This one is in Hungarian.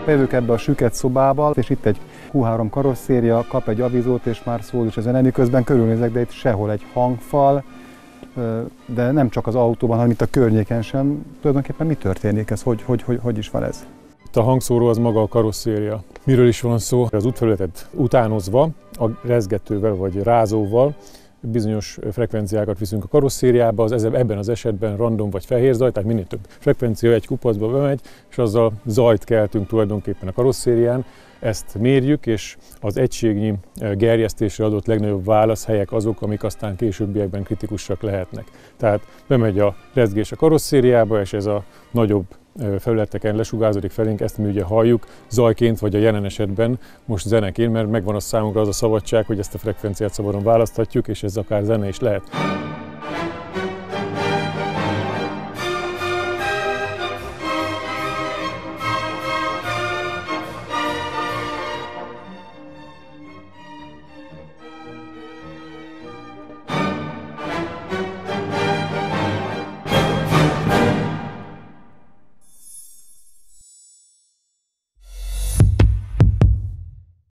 bejövök ebbe a süket szobába, és itt egy Q3 karosszéria, kap egy avizót, és már szól is a zene, miközben körülnézek, de itt sehol egy hangfal, de nem csak az autóban, hanem itt a környéken sem. Tulajdonképpen mi történik ez? Hogy is van ez? Itt a hangszóró az maga a karosszéria. Miről is van szó? Az útfelületet utánozva, a rezgetővel vagy rázóval bizonyos frekvenciákat viszünk a karosszériába, ebben az esetben random vagy fehér zaj, tehát minél több frekvencia egy kupacba bemegy, és azzal zajt keltünk tulajdonképpen a karosszérián. Ezt mérjük, és az egységnyi gerjesztésre adott legnagyobb válaszhelyek azok, amik aztán későbbiekben kritikusak lehetnek. Tehát bemegy a rezgés a karosszériába, és ez a nagyobb felületeken lesugárzódik felénk, ezt mi ugye halljuk zajként, vagy a jelen esetben most zeneként, mert megvan a számunkra az a szabadság, hogy ezt a frekvenciát szabadon választhatjuk, és ez akár zene is lehet.